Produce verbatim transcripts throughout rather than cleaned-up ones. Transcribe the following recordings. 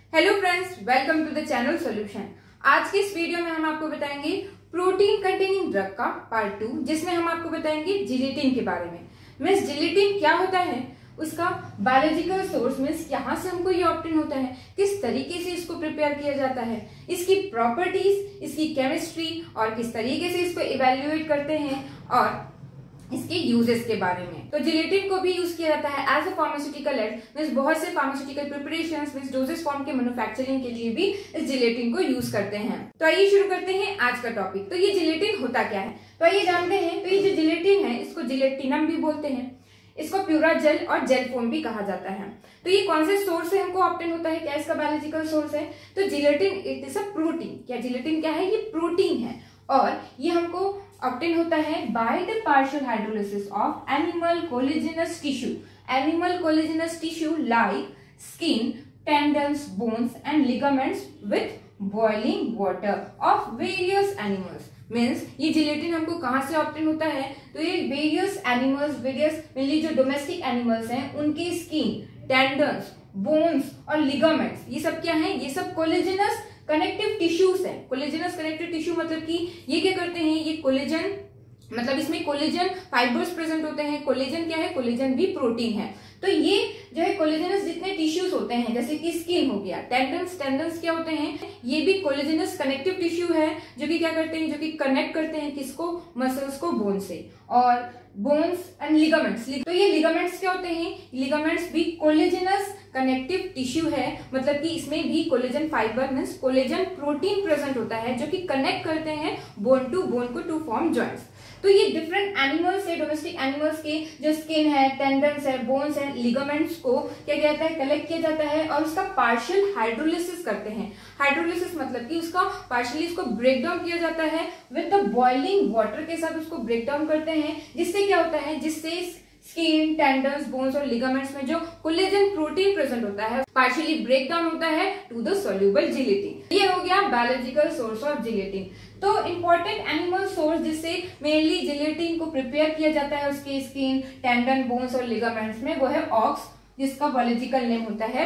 Hello friends, welcome to the channel solution. आज के इस वीडियो में हम आपको बताएंगे प्रोटीन कंटेनिंग ड्रग का पार्ट टू, जिसमें हम आपको बताएंगे जिलेटिन के बारे में। मीन्स जिलेटिन क्या होता है, उसका बायोलॉजिकल सोर्स मीन्स यहाँ से हमको ये ऑब्टेन होता है, किस तरीके से इसको प्रिपेयर किया जाता है, इसकी प्रॉपर्टीज, इसकी केमिस्ट्री और किस तरीके से इसको इवेल्युएट करते हैं और इसके यूजेस के बारे में। तो जिलेटिन को भी यूज किया जाता है as a pharmaceutical aid, means बहुत से pharmaceutical preparations means doses form के मैन्युफैक्चरिंग के लिए भी इस जिलेटिन को यूज करते हैं। तो आइए शुरू करते हैं आज का टॉपिक। तो ये जिलेटिन होता क्या है, तो आइए जानते हैं। तो ये जो जिलेटिन है इसको जिलेटिनम भी बोलते हैं, इसको प्यूरा जेल और जेल फोम भी कहा जाता है। तो ये कौन से सोर्स से हमको ऑब्टेन होता है, क्या इसका बायोलॉजिकल सोर्स है? तो gelatin it is a protein. क्या जिलेटिन क्या है? ये प्रोटीन है और ये हमको ऑब्टेन होता है by the partial hydrolysis of animal collagenous tissue. Animal collagenous tissue like skin, tendons, bones and ligaments with boiling water of various animals. Means ये जिलेटिन हमको कहाँ से ऑब्टेन होता है? तो ये वेरियस एनिमल्स, वेरियस मेनली जो डोमेस्टिक एनिमल्स हैं उनकी स्किन, टेंडन्स, बोन्स और लिगामेंट्स, ये सब क्या है? ये सब कोलेजिनस कनेक्टिव टिश्यूज है। कोलेजनस कनेक्टिव टिश्यू मतलब कि ये क्या करते हैं, ये कोलेजन मतलब इसमें कोलेजन फाइबर्स प्रेजेंट होते हैं। कोलेजन क्या है? कोलेजन भी प्रोटीन है। तो ये जो है कोलेजनस जितने टिश्यूज होते हैं, जैसे कि स्किन हो गया, टेंडन्स, टेंडन्स क्या होते हैं? ये भी कोलेजनस कनेक्टिव टिश्यू है जो कि क्या करते हैं, जो कि कनेक्ट करते हैं किसको? मसल्स को बोन से। और बोन्स एंड लिगामेंट्स, तो ये लिगामेंट्स क्या होते हैं? लिगामेंट्स भी कोलेजनस कनेक्टिव टिश्यू है, मतलब कि इसमें भी collagen fibre means collagen protein present होता है जो कि कनेक्ट करते हैं बोन टू बोन को टू फॉर्म जॉइंट्स। तो ये डिफरेंट एनिमल्स है, डोमेस्टिक एनिमल्स के जो स्किन है, टेंडन्स है, बोन्स है, लिगामेंट्स को क्या किया जाता है? कलेक्ट किया जाता है और उसका पार्शियल हाइड्रोलिसिस करते हैं। हाइड्रोलिसिस मतलब कि उसका पार्शियली उसको ब्रेक डाउन किया जाता है विद द बॉइलिंग वाटर के साथ उसको ब्रेक डाउन करते हैं, जिससे क्या होता है, जिससे स्किन, टेंडन्स, बोन्स और लिगामेंट्स में जो कोलेजन प्रोटीन प्रेजेंट होता है पार्शियली ब्रेक डाउन होता है टू द सोल्यूबल जिलेटिन। ये हो गया बायोलॉजिकल सोर्स ऑफ जिलेटिन। तो इंपॉर्टेंट एनिमल सोर्स जिससे मेनली जिलेटिन को प्रिपेयर किया जाता है उसके स्किन, टेंडन, बोन्स और लिगामेंट्स में, वो है ऑक्स जिसका बायोलॉजिकल नेम होता है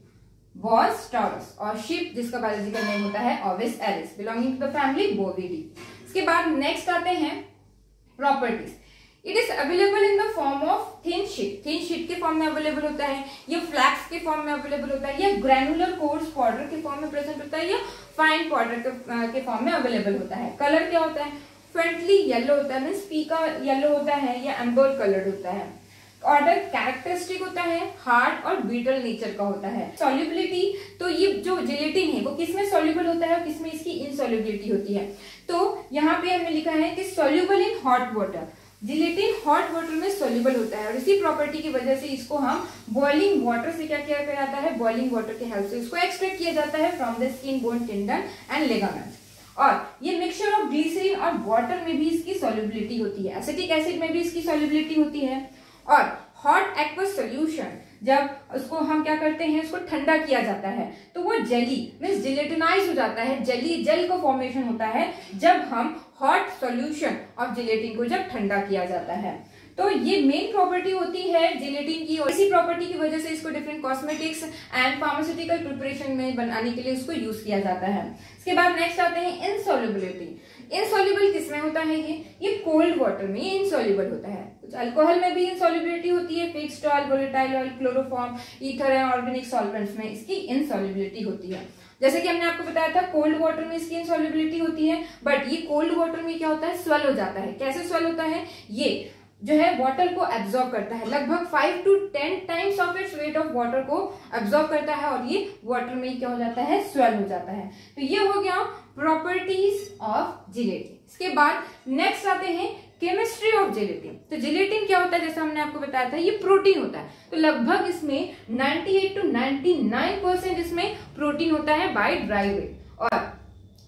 बॉस टॉरस, और शिप जिसका बायोलॉजिकल नेम होता है Ovis aries, belonging to the family Bovidae. इसके बाद नेक्स्ट आते हैं properties. It is available in the form of thin sheet, thin sheet के फॉर्म में अवेलेबल होता है, या फ्लैक्स के फॉर्म में अवेलेबल होता है, या ग्रैनुलर कोर्स पाउडर के फॉर्म में प्रेजेंट होता है, या फाइन पाउडर के फॉर्म में अवेलेबल होता है। कलर क्या होता है? फेंटली येलो होता है, मीन्स पीका येलो होता है या एम्बर कलर्ड होता है। ऑर्डर कैरेक्टरिस्टिक होता है, हार्ड और बीटल नेचर का होता है। सॉल्युबिलिटी, तो ये जो जिलेटिन है वो किसमें सॉल्युबल होता है और किसमें इसकी इनसॉल्युबिलिटी होती है? तो यहाँ पे हमने लिखा है कि soluble in hot water. Gelatin hot water में सॉल्युबल होता है और इसी प्रॉपर्टी की वजह से इसको हम बॉइलिंग वाटर से क्या किया जाता है? बॉइलिंग वाटर के हेल्प से इसको एक्सट्रैक्ट किया जाता है from the skin, bone, tendon and ligaments. और ये मिक्सचर ऑफ ग्लिसरीन और वाटर में भी इसकी सॉल्युबिलिटी होती है, एसिटिक एसिड में भी इसकी सॉल्युबिलिटी होती है। और हॉट एक्वस सोल्यूशन, जब उसको हम क्या करते हैं, उसको ठंडा किया जाता है तो वो जेली मीन्स जिलेटिनाइज हो जाता है, जेली जेल का फॉर्मेशन होता है जब हम हॉट सॉल्यूशन ऑफ जिलेटिन को जब ठंडा किया जाता है। तो ये मेन प्रॉपर्टी होती है जिलेटिन की, और इसी प्रॉपर्टी की वजह से इसको different cosmetics and pharmaceutical preparation में बनाने के लिए इसको यूज किया जाता है। इसके बाद नेक्स्ट आते हैं इनसॉल्युबिलिटी। इनसॉल्युबल किसमें होता है? ये ये कोल्ड वाटर में ये इनसॉल्युबल होता है। कुछ अल्कोहल में भी इनसॉल्युबिलिटी होती है, fixed oil, volatile oil, chloroform, ether and organic solvents में इसकी इनसॉल्युबिलिटी होती है। जैसे कि हमने आपको बताया था कोल्ड वाटर में इसकी इनसॉल्युबिलिटी होती है, बट ये कोल्ड वाटर में क्या होता है? स्वेल हो जाता है। कैसे स्वेल होता है? ये जो है वाटर को एब्जॉर्ब करता है, लगभग five to ten times of its weight of water को एब्जॉर्ब करता है और ये वाटर में क्या हो जाता है? स्वेल हो जाता है। तो ये हो गया प्रॉपर्टीज ऑफ जिलेटिन। इसके बाद नेक्स्ट आते हैं केमिस्ट्री ऑफ जिलेटिन। तो जिलेटिन क्या होता है? जैसा हमने आपको बताया था ये प्रोटीन होता है, तो लगभग इसमें अट्ठानवे टू निन्यानवे परसेंट इसमें प्रोटीन होता है बाय ड्राई वेट। और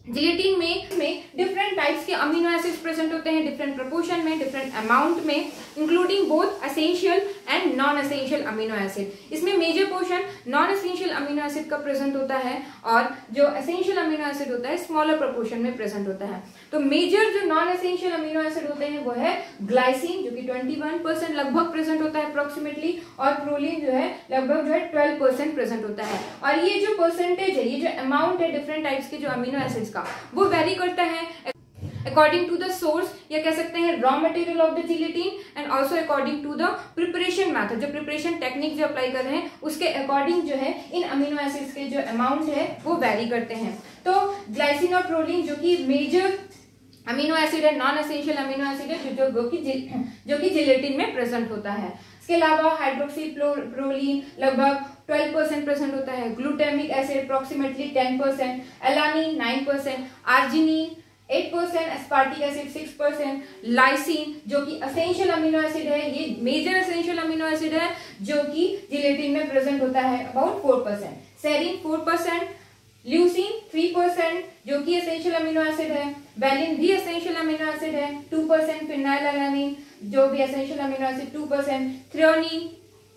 जिलेटिन में में डिफरेंट टाइप्स के अमीनो एसिड्स प्रेजेंट होते हैं, डिफरेंट प्रोपोर्शन में, डिफरेंट अमाउंट में, including both essential and non essential amino acid. इसमें major portion non essential amino acid का प्रेजेंट होता है और जो एसेंशियल अमीनो एसिड होता है स्मॉलर प्रोपोर्शन में प्रेजेंट होता है। तो मेजर जो नॉन एसेंशियल अमीनो एसिड होते हैं वो है ग्लाइसिन, जो कि इक्कीस परसेंट लगभग प्रेजेंट होता है अप्रोक्सीमेटली, और प्रोलीन जो है लगभग जो है बारह परसेंट प्रेजेंट होता है। और ये जो परसेंटेज है, ये जो अमाउंट है डिफरेंट टाइप्स के जो अमीनो एसिड्स का, वो वेरी करता है अकॉर्डिंग टू द सोर्स, या कह सकते हैं raw material of the gelatin, and also according to the preparation method, जो प्रिपरेशन टेक्निक जो अप्लाई कर रहे हैं उसके अकॉर्डिंग जो है इन अमीनो एसिड्स के जो अमाउंट है वो वेरी करते हैं। तो ग्लाइसिन और प्रोलीन जो कि मेजर अमीनो एसिड है, नॉन एसेंशियल अमीनो एसिड है, जो जो कि जो कि जिलेटिन में प्रेजेंट होता है। इसके अलावा हाइड्रोक्सी प्रोलीन लगभग बारह परसेंट प्रेजेंट होता है, glutamic acid approximately ten percent, alanine nine percent, arginine eight percent, aspartic acid six percent, lysine जो कि एसेंशियल अमीनो एसिड है, ये मेजर एसेंशियल अमीनो एसिड है जो कि जिलेटिन में प्रेजेंट होता है about four percent, serine four percent, leucine three percent जो कि एसेंशियल अमीनो एसिड है, वैलिन भी एसेंशियल अमीनो एसिड है टू परसेंट, फिनाइलएलानिन जो भी essential amino acid two percent, threonine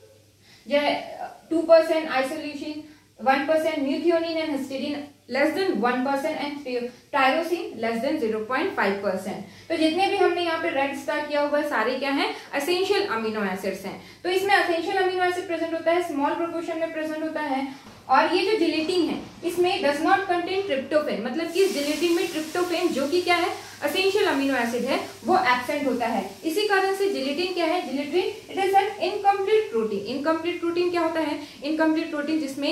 जो है two percent, isoleucine one percent, methionine and histidine less than one percent and tyrosine less than zero point five percent. तो जितने भी हमने यहाँ पे रेड स्टार किया हुआ है सारे क्या हैं, एसेंशियल अमीनो एसिड्स हैं। तो इसमें एसेंशियल अमीनो एसिड प्रेजेंट होता है, स्मॉल प्रोपोर्शन में प्रेजेंट होता है, और ये जो जिलेटिन है इसमें डज नॉट कंटेन ट्रिप्टोफेन, मतलब कि इस जिलेटिन में ट्रिप्टोफेन जो कि क्या है एसेंशियल अमीनो एसिड है वो एब्सेंट होता है। इसी कारण से जिलेटिन क्या है, gelatin it is an incomplete protein. Incomplete protein क्या होता है, इनकम्प्लीट प्रोटीन जिसमें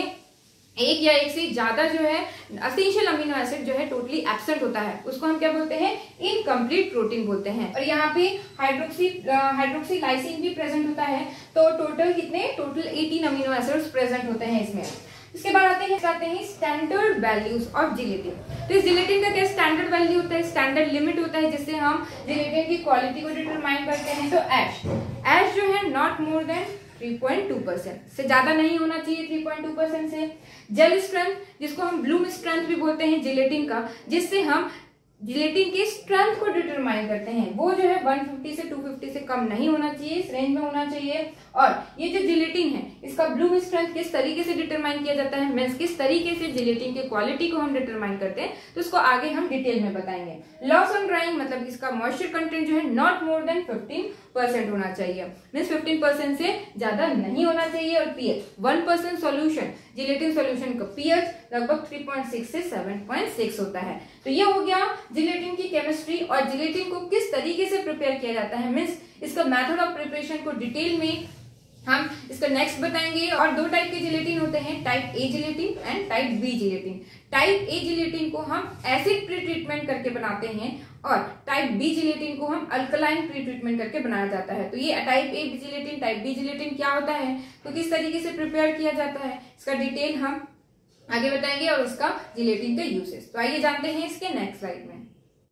एक या एक से ज्यादा जो है एसेंशियल अमीनो एसिड जो है टोटली एब्सेंट होता है, उसको हम क्या बोलते हैं, इनकम्प्लीट प्रोटीन बोलते हैं। और यहाँ पे हाइड्रोक्सी हाइड्रोक्सी लाइसिन भी प्रेजेंट होता है। तो टोटल कितने, total eighteen amino acids present होते हैं इसमें। इसके बाद आते हैं आते हैं स्टैंडर्ड वैल्यूज ऑफ जिलेटिन। तो इस जिलेटिन का क्या स्टैंडर्ड वैल्यू होता है, स्टैंडर्ड लिमिट होता है जिससे हम जिलेटिन की क्वालिटी को डिटरमाइन करते हैं। तो एश एश जो है not more than three point two percent से ज्यादा नहीं होना चाहिए, थ्री पॉइंट टू परसेंट से। जेल स्ट्रेंथ जिसको हम ब्लूम स्ट्रेंथ भी बोलते हैं जिलेटिन का, जिससे हम जिलेटिन की स्ट्रेंथ को डिटरमाइन करते हैं, वो जो है वन फिफ्टी से टू फिफ्टी से कम नहीं होना चाहिए, इस रेंज में होना चाहिए। और ये जो जिलेटिन है इसका ब्लूम स्ट्रेंथ किस तरीके से डिटरमाइन किया जाता है, मींस किस तरीके से जिलेटिन की क्वालिटी को हम डिटरमाइन करते हैं, तो इसको आगे हम डिटेल में बताएंगे। लॉस ऑन ड्राइंग मतलब इसका मॉइस्चर कंटेंट जो है not more than fifteen percent होना चाहिए, मींस फिफ्टीन परसेंट से ज्यादा नहीं होना चाहिए। और pH one percent solution, gelatin solution का पीएच लगभग थ्री पॉइंट सिक्स से सेवन पॉइंट सिक्स होता है। तो ये हो गया जिलेटिन की केमिस्ट्री और जिलेटिन को किस तरीके से प्रिपेयर किया जाता है, मींस इसका मेथड ऑफ प्रिपरेशन को डिटेल में हम इसका नेक्स्ट बताएंगे। और दो टाइप के जिलेटिन होते हैं, type A gelatin and type B gelatin. Type A gelatin को हम एसिड प्री ट्रीटमेंट करके बनाते हैं और टाइप बी जिलेटिन को हम अल्कलाइन प्री ट्रीटमेंट करके बनाया जाता है। तो ये type A gelatin, type B gelatin क्या होता है, तो किस तरीके से प्रिपेयर किया जाता है, इसका डिटेल हम आगे बताएंगे और इसका जिलेटिन के यूसेस। तो आइए जानते हैं इसके नेक्स्ट स्लाइड में।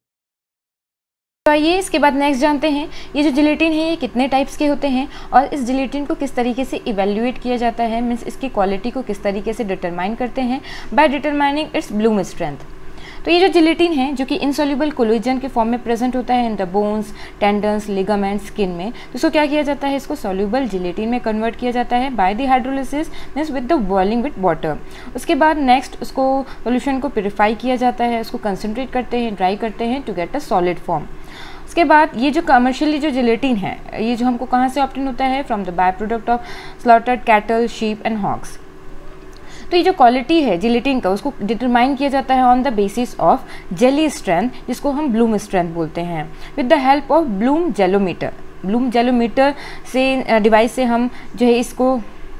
तो आइए इसके बाद नेक्स्ट जानते हैं ये जो जिलेटिन है ये कितने टाइप्स के होते हैं और इस जिलेटिन को किस तरीके से इवेल्युएट किया जाता है, मीन्स इसकी क्वालिटी को किस तरीके से डिटरमाइन करते हैं by determining its Bloom strength. तो ये जो जिलेटिन है जो कि इनसॉल्युबल कोलेजन के फॉर्म में प्रेजेंट होता है in the bones, tendons, ligament, skin में, तो इसको क्या किया जाता है, इसको सॉल्युबल जिलेटिन में कन्वर्ट किया जाता है by the hydrolysis means with the boiling with water. उसके बाद नेक्स्ट उसको सोल्यूशन को प्योरीफाई किया जाता है, उसको कंसनट्रेट करते हैं, ड्राई करते हैं to get a solid form. उसके बाद ये जो कमर्शियली जो जिलेटिन है ये जो हमको कहाँ से ऑब्टेन होता है, from the by product of slaughtered cattle, sheep and hogs. तो ये जो क्वालिटी है जिलेटिन का उसको डिटरमाइन किया जाता है on the basis of jelly strength, जिसको हम ब्लूम स्ट्रेंथ बोलते हैं, with the help of Bloom gelometer. Bloom gelometer से डिवाइस से हम जो है इसको।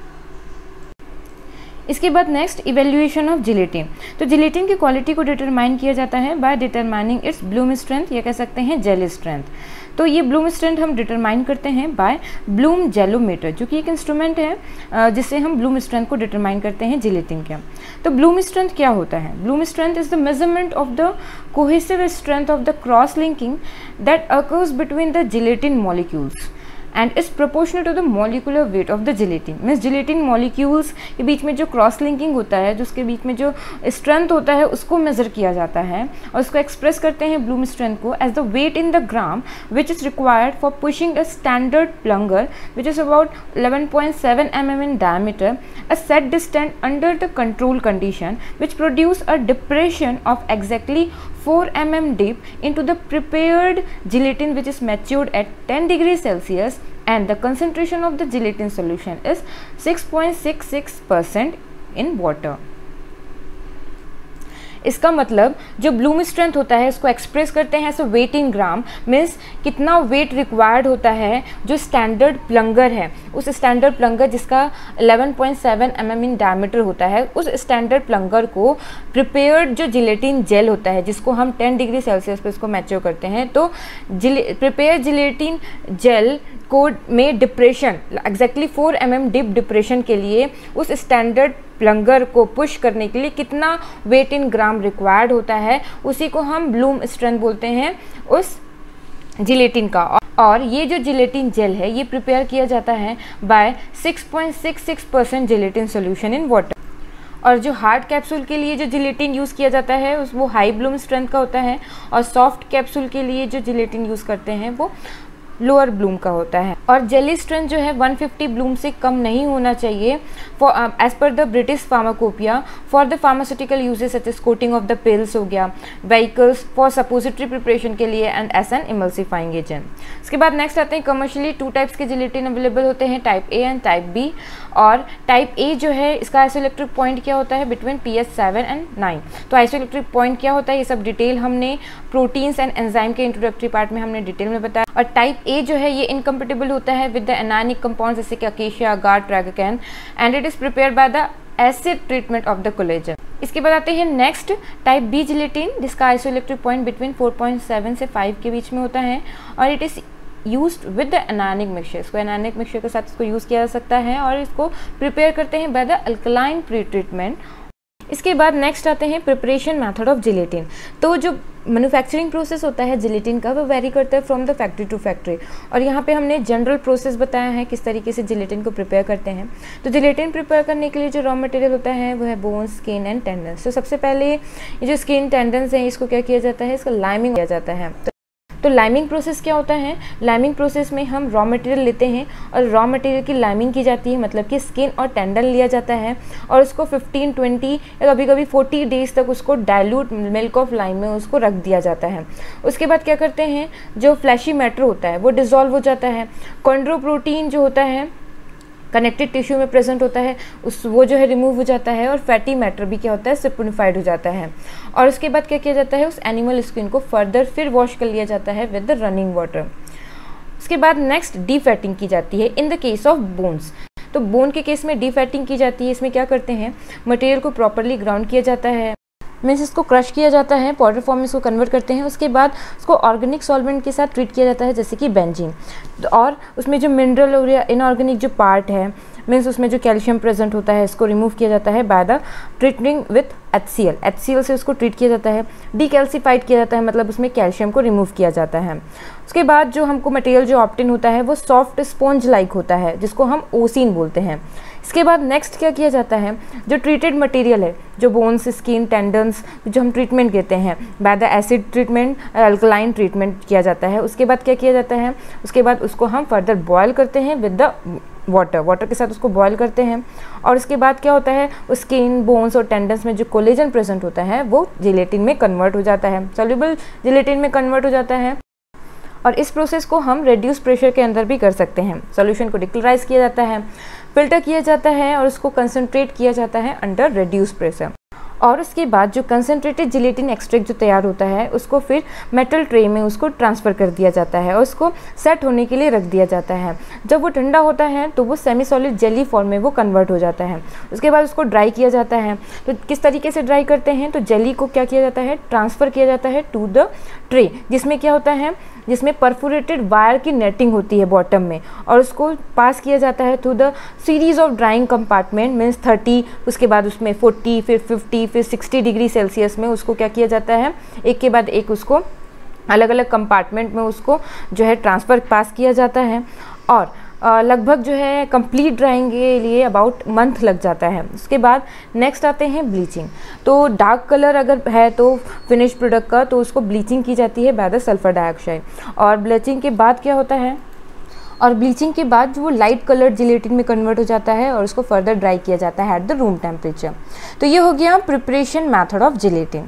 इसके बाद नेक्स्ट इवेल्युएशन ऑफ जिलेटिन। तो जिलेटिन की क्वालिटी को डिटरमाइन किया जाता है by determining its Bloom strength, या कह सकते हैं जेल स्ट्रेंथ। तो ये ब्लूम स्ट्रेंथ हम डिटरमाइन करते हैं बाय ब्लूम जेलोमीटर, जो कि एक इंस्ट्रूमेंट है जिससे हम ब्लूम स्ट्रेंथ को डिटरमाइन करते हैं जिलेटिन के। तो ब्लूम स्ट्रेंथ क्या होता है, Bloom strength is the measurement of the cohesive strength of the cross linking that occurs between the gelatin molecules and is proportional to the molecular weight of the gelatin. Means gelatin molecules के बीच में जो cross linking होता है, जो उसके बीच में जो स्ट्रेंथ होता है, उसको मेजर किया जाता है और उसको एक्सप्रेस करते हैं ब्लूम स्ट्रेंथ को as the weight in the gram which is required for pushing a standard plunger which is about eleven point seven millimeters in diameter a set distance under the control condition which produce a depression of exactly four millimeters deep into the prepared gelatin which is matured at ten degrees Celsius, and the concentration of the gelatin solution is six point six six percent in water. इसका मतलब जो Bloom strength होता है इसको express करते हैं as a weight in gram, means कितना weight required होता है जो स्टैंडर्ड प्लंगर है, उस स्टैंडर्ड प्लंगर जिसका eleven point seven millimeters in diameter होता है, उस स्टैंडर्ड प्लंगर को प्रिपेयर्ड जो जिलेटिन जेल होता है जिसको हम ten डिग्री सेल्सियस पे इसको मैच्योर करते हैं, तो प्रिपेयर जिलेटिन जेल को में depression exactly four millimeters dip depression के लिए उस स्टैंडर्ड प्लंगर को पुश करने के लिए कितना वेट इन ग्राम रिक्वायर्ड होता है, उसी को हम ब्लूम स्ट्रेंथ बोलते हैं उस जिलेटिन का। और ये जो जिलेटिन जेल है ये प्रिपेयर किया जाता है by six point six six percent gelatin solution in water. और जो हार्ड कैप्सूल के लिए जो जिलेटिन यूज़ किया जाता है उस वो हाई ब्लूम स्ट्रेंथ का होता है, और सॉफ्ट कैप्सूल के लिए जो जिलेटिन यूज़ करते हैं वो लोअर ब्लूम का होता है। और जेली स्ट्रेंथ जो है one fifty ब्लूम से कम नहीं होना चाहिए for as per the British pharmacopoeia for the pharmaceutical uses such as coating of the pills हो गया, व्हीकल्स फॉर सपोजिटरी प्रिपरेशन के लिए and as an emulsifying agent. इसके बाद नेक्स्ट आते हैं कमर्शियली टू टाइप्स के जिलेटिन अवेलेबल होते हैं, type A and type B. और टाइप ए जो है इसका आइसोइलेक्ट्रिक पॉइंट क्या होता है between P H seven and nine. तो आइसोइलेक्ट्रिक पॉइंट क्या होता है ये सब डिटेल हमने प्रोटीन्स एंड एंजाइम के इंट्रोडक्टरी पार्ट में हमने डिटेल में बताया। और टाइप ए जो है ये इनकम्पेटिबल होता है विद द एनायनिक कंपाउंड जैसे कि acacia, agar, tragacanth, and it is prepared by the acid treatment of the collagen. इसके बाद आते हैं नेक्स्ट टाइप बी जिलेटिन जिसका isoelectric point between four point seven से five के बीच में होता है, और it is used with the anionic mixture. इसको एनायनिक मिक्सचर के साथ इसको यूज़ किया जा सकता है और इसको प्रिपेयर करते हैं by the alkaline pretreatment. इसके बाद नेक्स्ट आते हैं प्रिपरेशन मेथड ऑफ जिलेटिन। तो जो मैन्युफैक्चरिंग प्रोसेस होता है जिलेटिन का वो वेरी करता है from the factory to factory, और यहाँ पे हमने जनरल प्रोसेस बताया है किस तरीके से जिलेटिन को प्रिपेयर करते हैं। तो जिलेटिन प्रिपेयर करने के लिए जो रॉ मटेरियल होता है वो है बोन, स्किन एंड टेंडन्स। तो सबसे पहले ये जो स्किन टेंडन्स है इसको क्या किया जाता है, इसका लाइमिंग किया जाता है। तो तो लाइमिंग प्रोसेस क्या होता है, लाइमिंग प्रोसेस में हम रॉ मटेरियल लेते हैं और रॉ मटेरियल की लाइमिंग की जाती है, मतलब कि स्किन और टेंडन लिया जाता है और उसको fifteen, twenty या कभी कभी forty डेज तक उसको डाइल्यूट मिल्क ऑफ लाइम में उसको रख दिया जाता है। उसके बाद क्या करते हैं, जो फ्लैशी मैटर होता है वो डिज़ोल्व हो जाता है, कॉन्ड्रोप्रोटीन जो होता है कनेक्टेड टिश्यू में प्रेजेंट होता है उस वो जो है रिमूव हो जाता है, और फैटी मैटर भी क्या होता है सैपोनिफाइड हो जाता है। और उसके बाद क्या किया जाता है, उस एनिमल स्किन को फर्दर फिर वॉश कर लिया जाता है विद द रनिंग वाटर। उसके बाद नेक्स्ट डीफैटिंग की जाती है in the case of bones. तो बोन के केस में डीफैटिंग की जाती है, इसमें क्या करते हैं मटेरियल को प्रॉपरली ग्राउंड किया जाता है, मीन्स इसको क्रश किया जाता है, पाउडर फॉर्म में इसको कन्वर्ट करते हैं। उसके बाद उसको ऑर्गेनिक सॉल्वेंट के साथ ट्रीट किया जाता है जैसे कि बेंजीन, और उसमें जो मिनरल और या इनऑर्गेनिक जो पार्ट है मीन्स उसमें जो कैल्शियम प्रेजेंट होता है इसको रिमूव किया जाता है by the treating with H C L. H C L से उसको ट्रीट किया जाता है, डीकैल्सिफाइड किया जाता है, मतलब उसमें कैल्शियम को रिमूव किया जाता है। उसके बाद जो हमको मटेरियल जो ऑप्टेन होता है वो सॉफ्ट स्पॉन्ज लाइक होता है जिसको हम ओसिन बोलते हैं। इसके बाद नेक्स्ट क्या किया जाता है, जो ट्रीटेड मटेरियल है जो बोन्स, स्किन, टेंडन्स जो हम ट्रीटमेंट देते हैं by the acid treatment, alkaline treatment किया जाता है। उसके बाद क्या किया जाता है, उसके बाद उसको हम फर्दर बॉयल करते हैं विद द वाटर वाटर के साथ उसको बॉयल करते हैं, और उसके बाद क्या होता है उस स्किन, बोन्स और टेंडन्स में जो कोलेजन प्रेजेंट होता है वो जिलेटिन में कन्वर्ट हो जाता है, सॉल्युबल जिलेटिन में कन्वर्ट हो जाता है। और इस प्रोसेस को हम रेड्यूस प्रेशर के अंदर भी कर सकते हैं। सॉल्यूशन को डिक्लोराइज किया जाता है, फिल्टर किया जाता है और उसको कंसनट्रेट किया जाता है अंडर रेड्यूस प्रेशर। और उसके बाद जो कंसनट्रेटेड जिलेटिन एक्सट्रैक्ट जो तैयार होता है उसको फिर मेटल ट्रे में उसको ट्रांसफ़र कर दिया जाता है और उसको सेट होने के लिए रख दिया जाता है। जब वो ठंडा होता है तो वो सेमी सॉलिड जेली फॉर्म में वो कन्वर्ट हो जाता है। उसके बाद उसको ड्राई किया जाता है। तो किस तरीके से ड्राई करते हैं, तो जेली को क्या किया जाता है, ट्रांसफ़र किया जाता है टू द ट्रे, जिसमें क्या होता है, जिसमें परफोरेटेड वायर की नेटिंग होती है बॉटम में, और उसको पास किया जाता है through the series of drying compartment means thirty, उसके बाद उसमें फोर्टी, फिर फिफ्टी, फिर सिक्सटी डिग्री सेल्सियस में उसको क्या किया जाता है, एक के बाद एक उसको अलग अलग कंपार्टमेंट में उसको जो है ट्रांसफ़र पास किया जाता है। और लगभग जो है कंप्लीट ड्राइंग के लिए अबाउट मंथ लग जाता है। उसके बाद नेक्स्ट आते हैं ब्लीचिंग। तो डार्क कलर अगर है तो फिनिश प्रोडक्ट का, तो उसको ब्लीचिंग की जाती है बाय द सल्फर डाइऑक्साइड। और ब्लीचिंग के बाद क्या होता है, और ब्लीचिंग के बाद जो वो लाइट कलर जिलेटिन में कन्वर्ट हो जाता है और उसको फर्दर ड्राई किया जाता है एट द रूम टेम्परेचर। तो ये हो गया प्रिपरेशन मैथड ऑफ जिलेटिन।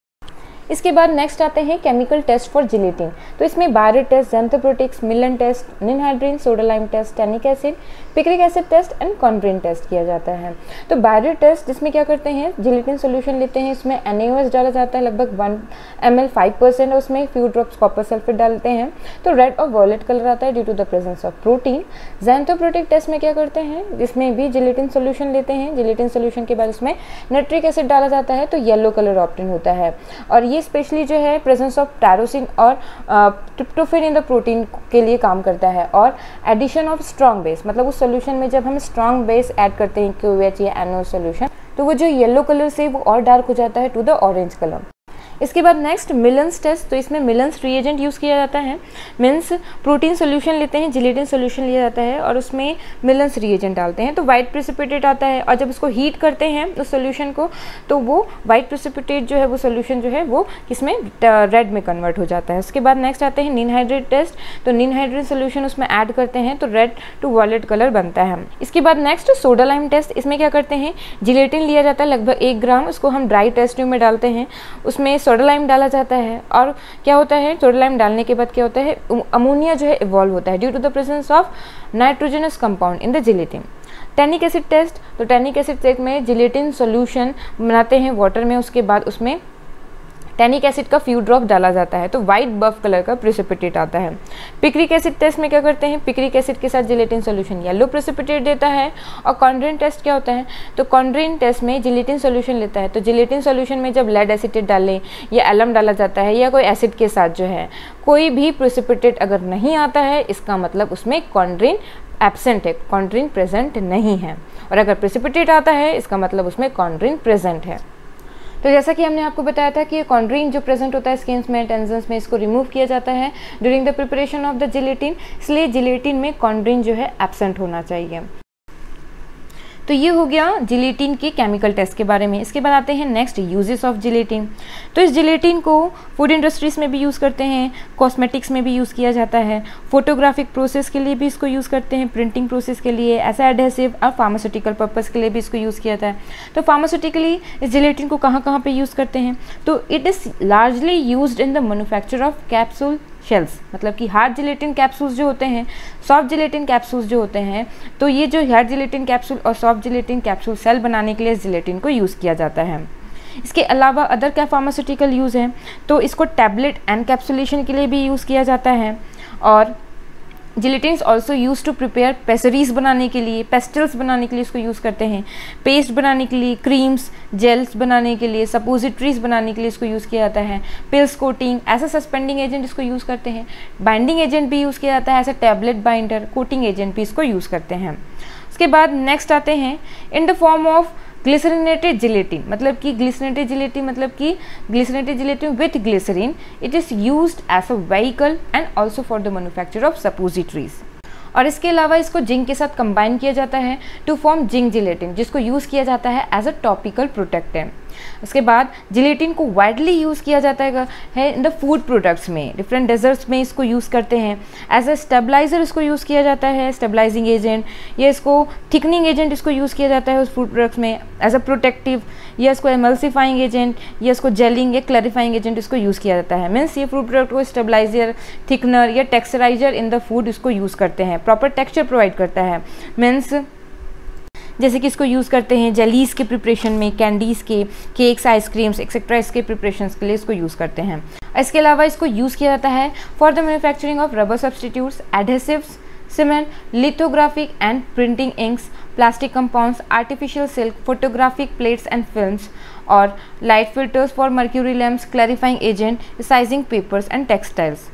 इसके बाद नेक्स्ट आते हैं केमिकल टेस्ट फॉर जिलेटिन। तो इसमें biuret test, xanthoproteics, Millon test, ninhydrin, soda lime test, tannic acid, picric acid test and कॉन्ड्रेन टेस्ट किया जाता है। तो बायरेट टेस्ट जिसमें क्या करते हैं, जिलेटिन सोल्यूशन लेते हैं, इसमें एन ए ओ एस डाला जाता है लगभग one M L five percent, उसमें फ्यू ड्रॉप्स कॉपर सल्फेट डालते हैं तो रेड और वॉयलेट कलर आता है due to the presence of protein. Xanthoproteic test में क्या करते हैं, जिसमें भी जिलेटिन सोल्यूशन लेते हैं, जिलेटिन सोल्यूशन के बाद उसमें नाइट्रिक एसिड डाला जाता है तो येलो कलर ऑप्टेन होता है। और ये स्पेशली जो है प्रेजेंस ऑफ टायरोसिन और ट्रिप्टोफैन इन द प्रोटीन के लिए काम करता है। और एडिशन ऑफ स्ट्रॉन्ग बेस, मतलब उस सोल्यूशन में जब हम स्ट्रॉन्ग बेस ऐड करते हैं क्यू एच या एन ओ सोल्यूशन, तो वो जो येलो कलर से वो और डार्क हो जाता है टू द ऑरेंज कलर। इसके बाद नेक्स्ट मिलन्स टेस्ट। तो इसमें मिलन्स रिएजेंट यूज़ किया जाता है, मीन्स प्रोटीन सोल्यूशन लेते हैं, जिलेटिन सोल्यूशन लिया जाता है और उसमें मिलन्स रिएजेंट डालते हैं तो वाइट प्रेसिपिटेट आता है। और जब उसको हीट करते हैं उस सोल्यूशन को तो वो वाइट प्रेसिपिटेट जो है वो सोल्यूशन जो है वो किसमें, रेड में कन्वर्ट हो जाता है। उसके बाद नेक्स्ट आते हैं निनहाइड्रेट टेस्ट। तो निनहाइड्रेट सोल्यूशन उसमें ऐड करते हैं तो रेड टू वॉयलेट कलर बनता है। इसके बाद नेक्स्ट सोडा लाइम टेस्ट। इसमें क्या करते हैं, जिलेटिन लिया जाता है लगभग एक ग्राम, उसको हम ड्राई टेस्ट ट्यूब में डालते हैं, उसमें सोडा लाइम डाला जाता है और क्या होता है, सोडा लाइम डालने के बाद क्या होता है, अमोनिया जो है इवॉल्व होता है due to the presence of nitrogenous compound in the gelatin. Tannic acid test. तो टैनिक एसिड टेस्ट में जिलेटिन सॉल्यूशन बनाते हैं वाटर में, उसके बाद उसमें टैनिक एसिड का फ्यू ड्रॉप डाला जाता है तो वाइट बफ कलर का प्रेसिपिटेट आता है। पिक्रिक एसिड टेस्ट में क्या करते हैं, पिक्रिक एसिड के साथ जिलेटिन सॉल्यूशन येलो प्रेसिपिटेट देता है। और कॉन्ड्रेन टेस्ट क्या होता है, तो कॉन्ड्रेन टेस्ट में जिलेटिन सॉल्यूशन लेता है तो जिलेटिन सॉल्यूशन में जब लेड एसिटेट डालें या एलम डाला जाता है या कोई एसिड के साथ जो है कोई भी प्रेसिपिटेट अगर नहीं आता है, इसका मतलब उसमें कॉन्ड्रेन एब्सेंट है, कॉन्ड्रेन प्रेजेंट नहीं है। और अगर प्रेसिपिटेट आता है इसका मतलब उसमें कॉन्ड्रेन प्रेजेंट है। तो जैसा कि हमने आपको बताया था कि ये कॉन्ड्रीन जो प्रेजेंट होता है स्किन्स में, टेंजन्स में, इसको रिमूव किया जाता है during the preparation of the gelatin, इसलिए जिलेटिन में कॉन्ड्रीन जो है एब्सेंट होना चाहिए। तो ये हो गया जिलेटिन के केमिकल टेस्ट के बारे में। इसके बाद आते हैं नेक्स्ट यूजेस ऑफ जिलेटिन। तो इस जिलेटिन को फूड इंडस्ट्रीज में भी यूज़ करते हैं, कॉस्मेटिक्स में भी यूज़ किया जाता है, फोटोग्राफिक प्रोसेस के लिए भी इसको यूज़ करते हैं, प्रिंटिंग प्रोसेस के लिए, ऐसा एडहेसिव और फार्मास्यूटिकल पर्पज़ के लिए भी इसको यूज़ किया जाता है। तो फार्मास्यूटिकली इस जिलेटिन को कहाँ कहाँ पे यूज़ करते हैं, तो it is largely used in the manufacture of capsule shells, मतलब कि हार्ड जिलेटिन कैप्सूल्स जो होते हैं, सॉफ्ट जिलेटिन कैप्सूल्स जो होते हैं, तो ये जो हार्ड जिलेटिन कैप्सूल और सॉफ्ट जिलेटिन कैप्सूल सेल बनाने के लिए जिलेटिन को यूज़ किया जाता है। इसके अलावा अदर क्या फार्मास्यूटिकल यूज़ है, तो इसको टैबलेट एनकैप्सुलेशन के लिए भी यूज़ किया जाता है। और gelatin also use to prepare pessaries बनाने के लिए, पेस्टल्स बनाने के लिए इसको यूज़ करते हैं, पेस्ट बनाने के लिए, क्रीम्स, जेल्स बनाने के लिए, सपोजिटरीज बनाने के लिए इसको यूज़ किया जाता है, पिल्स कोटिंग, ऐसा सस्पेंडिंग एजेंट इसको यूज़ करते हैं, बाइंडिंग एजेंट भी यूज़ किया जाता है, ऐसा टैबलेट बाइंडर, कोटिंग एजेंट भी इसको यूज़ करते हैं। उसके बाद नेक्स्ट आते हैं in the form of glycerinated gelatin, मतलब कि ग्लिसरीनेटेड जिलेटिन मतलब कि glycerinated gelatin with glycerin, it is used as a vehicle and also for the manufacture of suppositories. और इसके अलावा इसको जिंक के साथ कंबाइन किया जाता है टू फॉर्म जिंक जिलेटिन, जिसको यूज़ किया जाता है एज अ टॉपिकल प्रोटेक्टेंट। उसके बाद जिलेटिन को वाइडली यूज़ किया जाता है इन द फूड प्रोडक्ट्स में, डिफरेंट डेजर्ट्स में इसको यूज़ करते हैं, एज अ स्टेबलाइजर इसको यूज़ किया जाता है, स्टेबलाइजिंग एजेंट, या इसको थिकनिंग एजेंट इसको यूज़ किया जाता है उस फूड प्रोडक्ट्स में, एज अ प्रोटेक्टिव, या इसको एमल्सिफाइंग एजेंट, या इसको जेलिंग या क्लैरिफाइंग एजेंट इसको यूज़ किया जाता है। मीन्स ये फूड प्रोडक्ट को स्टेबलाइजर, थिकनर या टेक्सचराइजर इन द फूड इसको यूज़ करते हैं, प्रॉपर टेक्सचर प्रोवाइड करता है। मीन्स जैसे कि इसको यूज़ करते हैं जेलीज के प्रिपरेशन में, कैंडीज़ के, केक्स, आइसक्रीम्स एक्सेट्रा इसके प्रिपरेशंस के लिए इसको यूज़ करते हैं। इसके अलावा इसको यूज़ किया जाता है for the manufacturing of rubber substitutes, adhesives, cement, lithographic and printing inks, plastic compounds, artificial silk, photographic plates and films, और light filters for mercury lamps, clarifying agent, sizing papers and textiles.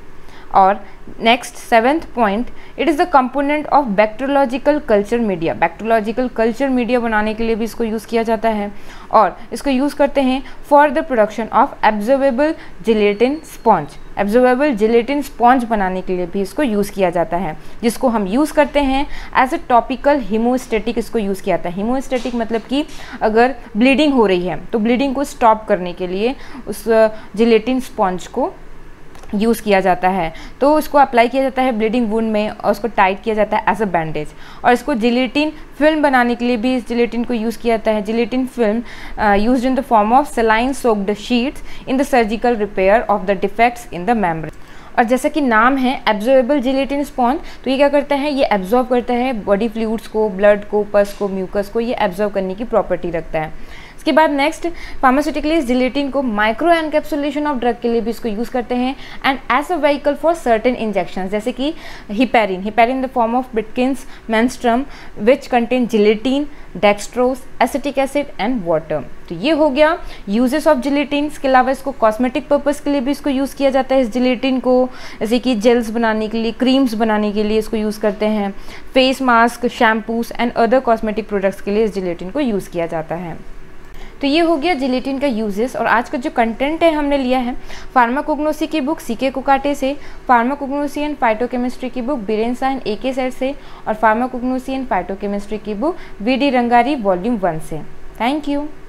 और next seventh point, it is the component of bacteriological culture media. Bacteriological culture media बनाने के लिए भी इसको use किया जाता है और इसको यूज़ करते हैं for the production of absorbable gelatin sponge. Absorbable gelatin sponge बनाने के लिए भी इसको यूज़ किया जाता है, जिसको हम यूज़ करते हैं एज अ टॉपिकल हीमोस्टेटिक। इसको यूज़ किया जाता है। हीमोस्टेटिक मतलब कि अगर ब्लीडिंग हो रही है तो ब्लीडिंग को स्टॉप करने के लिए उस जिलेटिन स्पॉन्ज को यूज़ किया जाता है। तो इसको अप्लाई किया जाता है ब्लीडिंग वुंड में और उसको टाइट किया जाता है एज अ बैंडेज। और इसको जिलेटिन फिल्म बनाने के लिए भी इस जिलेटिन को यूज़ किया जाता है। Gelatin film used in the form of saline soaked sheets in the surgical repair of the defects in the membrane. और जैसा कि नाम है एब्जॉर्बेबल जिलेटिन स्पॉन्ज, तो ये क्या करता है, ये एब्जॉर्ब करता है बॉडी फ्लूइड्स को, ब्लड को, पस को, म्यूकस को, ये एब्जॉर्ब करने की प्रॉपर्टी रखता है। इसके बाद नेक्स्ट, फार्मास्यूटिकली इस जिलेटिन को माइक्रो एनकैप्सुलेशन ऑफ ड्रग के लिए भी इसको यूज़ करते हैं and as a vehicle for certain injection, जैसे कि heparin heparin in the form of Britkins menstruum which contain gelatin, dextrose, acetic acid and water. तो ये हो गया यूजेस ऑफ जिलेटिन। इसके अलावा इसको कॉस्मेटिक पर्पस के लिए भी इसको यूज़ किया जाता है इस जिलेटिन को, जैसे कि जेल्स बनाने के लिए, क्रीम्स बनाने के लिए इसको यूज़ करते हैं। Face mask, shampoos and other cosmetic products के लिए इस जिलेटिन को यूज़ किया जाता है। तो ये हो गया जिलेटिन का यूजेस। और आज का जो कंटेंट है हमने लिया है फार्माकोग्नोसी की बुक सीके कोकाटे से, फार्माकोग्नोसी एंड फाइटोकेमिस्ट्री की बुक बिरेंसा एंड एके सेट से, और फार्माकोग्नोसी एंड फाइटोकेमिस्ट्री की book V D Rangari volume one से। Thank you.